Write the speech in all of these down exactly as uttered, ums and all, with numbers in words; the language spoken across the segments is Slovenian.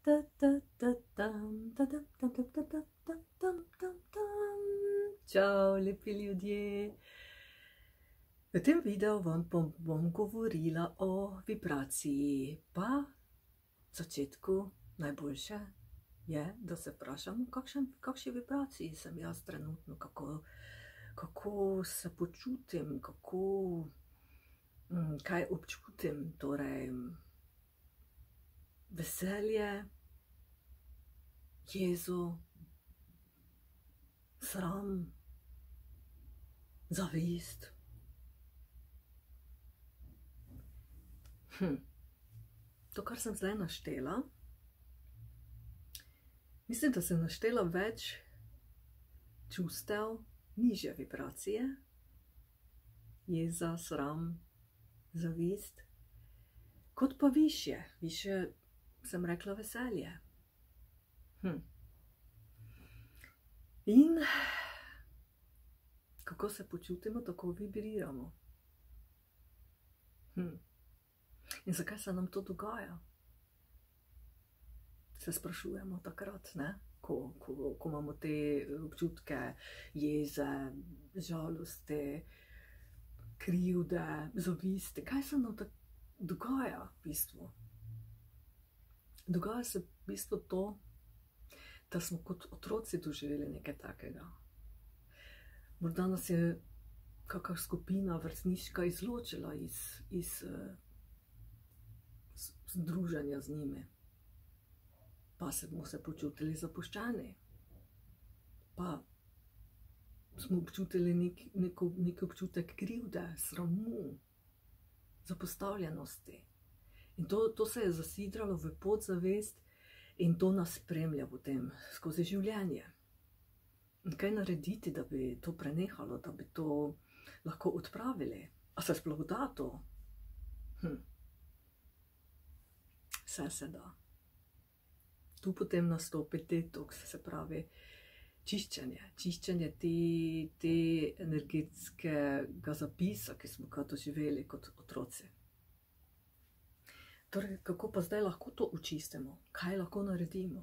Čau, lepi ljudje. V tem videu vam bom, bom govorila o vibraciji, pa v začetku najboljše je, da se vprašam, kakšen, kakšni vibraciji sem jaz trenutno, kako, kako se počutim, kako, kaj občutim, torej veselje, jezo, sram, zavist. Hm. To, kar sem zdaj naštela, mislim, da sem naštela več čustev nižje vibracije, jeza, sram, zavist, kot pa višje, višje sem rekla veselje. Hm. In kako se počutimo, tako vibriramo. Hm. In zakaj se nam to dogaja? Se sprašujemo takrat, ne? Ko, ko, ko imamo te občutke jeze, žalosti, krivde, zavisti. Kaj se nam tako dogaja v bistvu? Dogaja se v bistvu to, da smo kot otroci doživeli nekaj takega. Morda nas je kakšna skupina vrstniška izločila iz, iz združenja z njimi. Pa smo se počutili zapuščeni. Pa smo občutili nek, neko, nek občutek krivde, sramu, zapostavljenosti. In to, to se je zasidralo v podzavest in to nas spremlja potem skozi življenje. In kaj narediti, da bi to prenehalo, da bi to lahko odpravili? A se sploh da to? Hm. Vse se da. Tu potem nastopi detoks, se pravi čiščenje. Čiščenje te, te energetskega zapisa, ki smo ga doživeli kot otroci. Torej, kako pa zdaj lahko to očistimo? Kaj lahko naredimo?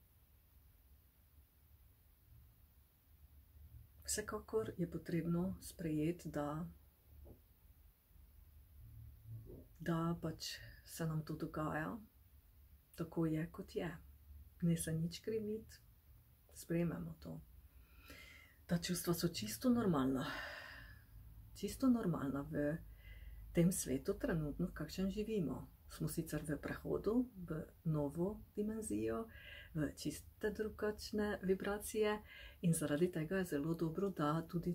Vsekakor je potrebno sprejeti, da, da pač se nam to dogaja, tako je, kot je. Ne se nič kriviti, sprejmemo to. Ta čustva so čisto normalna. Čisto normalna v tem svetu trenutno, v kakšnem živimo. Smo sicer v prehodu, v novo dimenzijo, v čiste drugačne vibracije in zaradi tega je zelo dobro, da tudi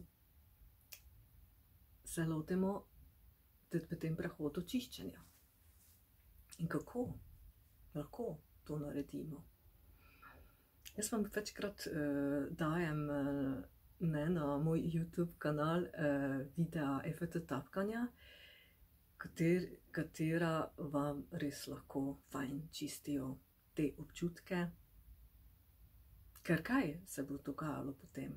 se lotimo v tem prehodu čiščenja. In kako lahko to naredimo? Jaz vam večkrat uh, dajem uh, ne, na moj YouTube kanal uh, videa efekta tapkanja, kater, katera vam res lahko fajn čistijo te občutke. Ker kaj se bo dogajalo potem?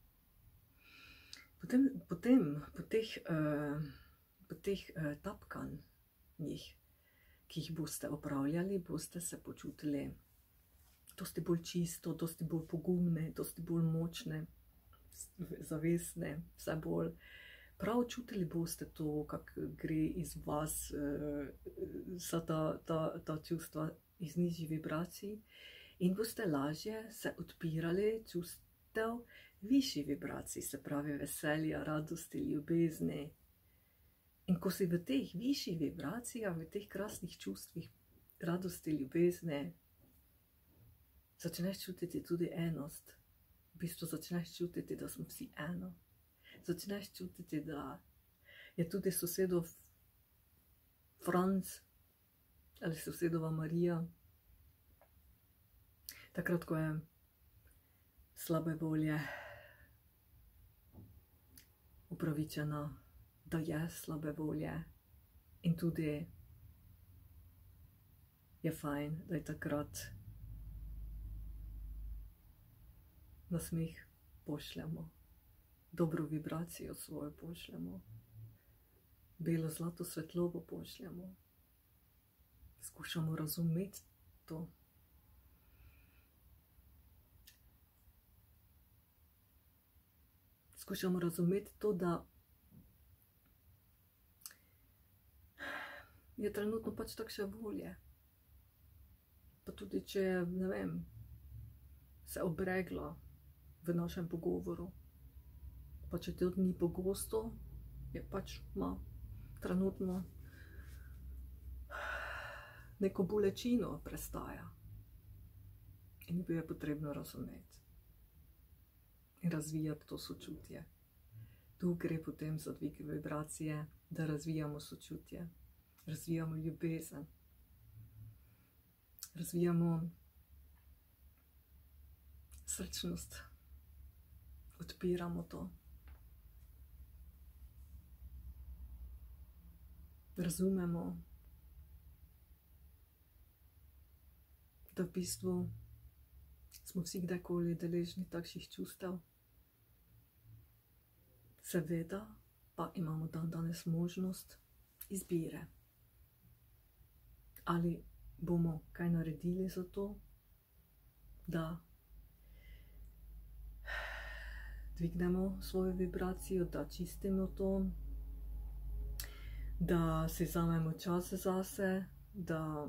Potem, potem po teh, uh, po teh uh, tapkanjih, ki jih boste opravljali, boste se počutili dosti bolj čisto, dosti bolj pogumne, dosti bolj močne, zavestne, vse bolj. Prav čutili boste to, kako gre iz vas uh, vsa ta, ta, ta čustva iz nižjih vibracij in boste lažje se odpirali čustev višjih vibracij, se pravi veselja, radosti, ljubezni. In ko si v teh višjih vibracijah, v teh krasnih čustvih radosti, ljubezni, začneš čutiti tudi enost. V bistvu začneš čutiti, da smo vsi eno. Začneš čutiti, da je tudi sosedov Franc ali sosedova Marija. Takrat, ko je slabe volje upravičena, da je slabe volje in tudi je fajn, da je takrat nasmeh pošljemo, dobro vibracijo svojo pošljemo, belo zlato svetlobo pošljemo, skušamo razumeti to, skušamo razumeti to, da je trenutno pač takšne volje. Pa tudi, če je, ne vem, se obregla v našem pogovoru, pa če to ni pogosto, je pač ima trenutno neko bolečino prestaja. In bi je potrebno razumeti in razvijati to sočutje. Tu gre potem za dvig vibracije, da razvijamo sočutje, razvijamo ljubezen, razvijamo srčnost, odpiramo to. Razumemo, da v bistvu smo vsi kdajkoli deležni takšnih čustev. Seveda pa imamo dan danes možnost izbire. Ali bomo kaj naredili za to, da dvignemo svojo vibracijo, da čistimo to, da si vzamemo čas zase, da,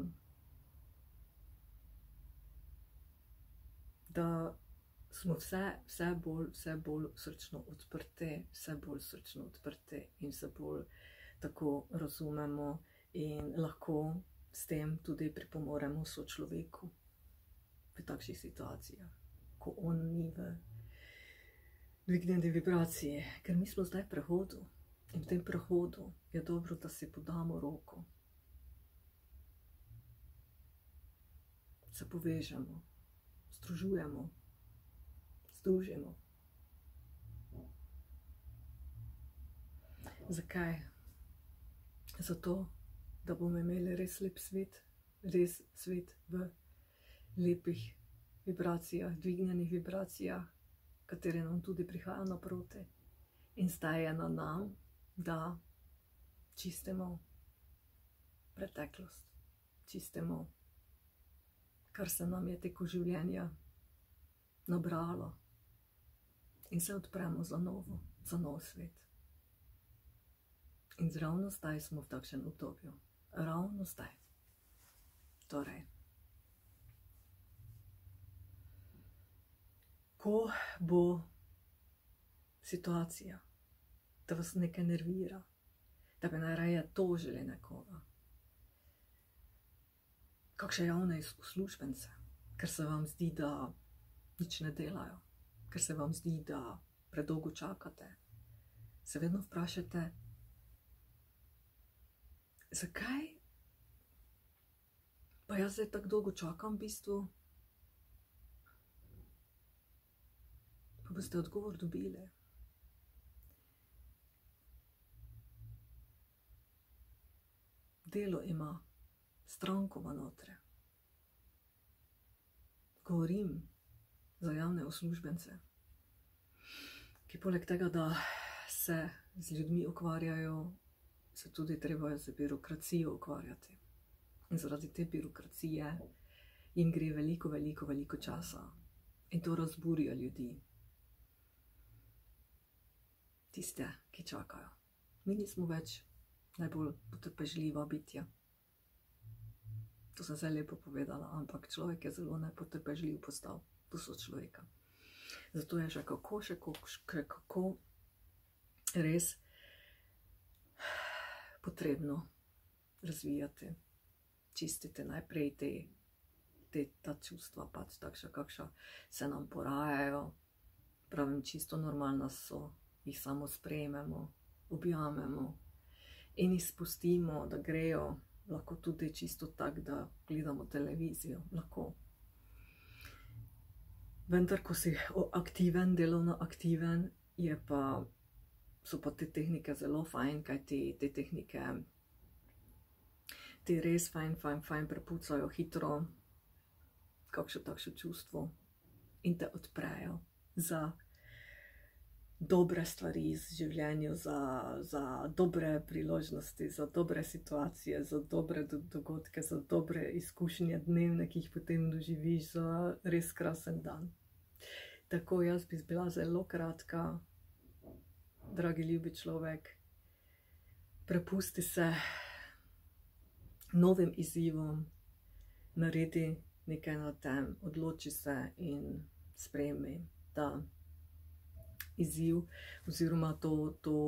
da smo vse, vse bolj, vse bolj srčno odprte, vse bolj srčno odprte in vse bolj tako razumemo in lahko s tem tudi pripomoremo sočloveku v takšnih situacijah, ko on ni v dvignjeni vibraciji, ker mi smo zdaj v prehodu in v tem prehodu je dobro, da si podamo roko, se povežemo, združujemo, združimo. Zakaj? Zato, da bomo imeli res lep svet, res svet v lepih vibracijah, dvignjenih vibracijah, katere nam tudi prihajajo naproti. In zdaj je na nam, da čistimo preteklost, čistimo, kar se nam je teko življenja nabralo in se odpremo za novo, za nov svet. In ravno zdaj smo v takšnem obdobju, ravno zdaj. Torej, ko bo situacija, da vas nekaj nervira, da bi najraje tožili nekoga, kakšne javne uslužbence, ker se vam zdi, da nič ne delajo, ker se vam zdi, da predolgo čakate, se vedno vprašajte, zakaj pa jaz zdaj tako dolgo čakam v bistvu? Pa boste odgovor dobili. Delo ima strankova notre. Govorim za javne uslužbence, ki poleg tega, da se z ljudmi ukvarjajo, se tudi treba z birokracijo ukvarjati. In zaradi te birokracije jim gre veliko, veliko, veliko časa. In to razburja ljudi. Tiste, ki čakajo. Mi nismo več najbolj potrpežljiva bitja. To sem zdaj lepo povedala, ampak človek je zelo nepotrpežljiv postal. To so človeka. Zato je še kako, še kako, še kako res potrebno razvijati, čistiti najprej te, te ta čustva, pač takša, kakša se nam porajajo. Pravim, čisto normalna so, jih samo sprejmemo, objamemo in jih spustimo, da grejo, lahko tudi čisto tak, da gledamo televizijo, lahko. Vendar, ko si aktiven, delovno aktiven, je pa, so pa te tehnike zelo fajn, kaj te, te tehnike ti res fajn, fajn, fajn prepucajo hitro, kakšno takšno čustvo in te odprejo za dobre stvari iz življenja, za, za dobre priložnosti, za dobre situacije, za dobre dogodke, za dobre izkušnje dnevne, ki jih potem doživiš, za res krasen dan. Tako, jaz bi bila zelo kratka, dragi ljubi človek, prepusti se novim izzivom, naredi nekaj na tem, odloči se in sprejmi ta izziv oziroma to, to,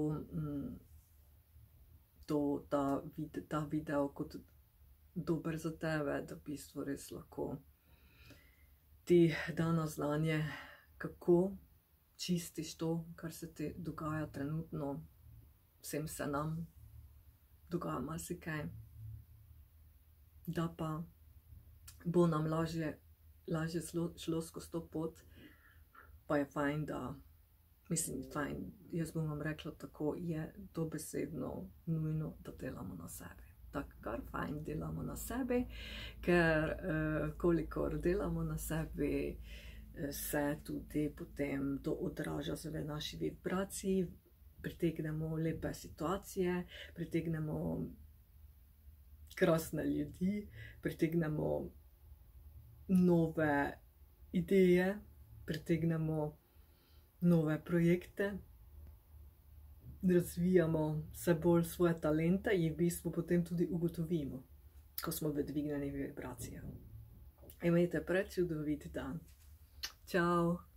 to, ta, ta video kot dober za tebe, da v bistvu res lahko ti da na znanje, kako čistiš to, kar se ti dogaja trenutno. Vsem se nam dogaja marsikaj, da pa bo nam lažje, lažje šlo skozi to pot, pa je fajn, da, mislim, fajn, jaz bom vam rekla tako, je dobesedno nujno, da delamo na sebi. Tako, kar fajn delamo na sebi, ker eh, kolikor delamo na sebi, eh, se tudi potem to odraža v naši vibraciji, pritegnemo lepe situacije, pritegnemo krasne ljudi, pritegnemo nove ideje, pritegnemo nove projekte, razvijamo vse bolj svoje talente in v bistvu potem tudi ugotovimo, ko smo v dvignjenih vibracijah. Imejte prečudovit dan. Čau!